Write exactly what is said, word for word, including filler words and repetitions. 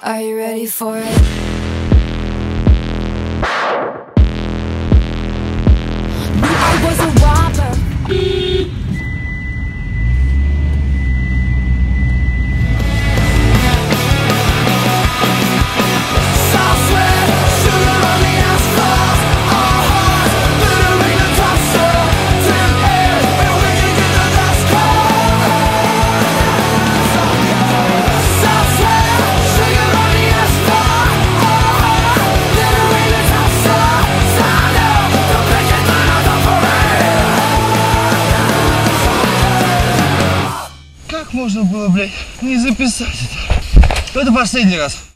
Are you ready for it? I was a robber. Как можно было, блядь, не записать это? Это последний раз.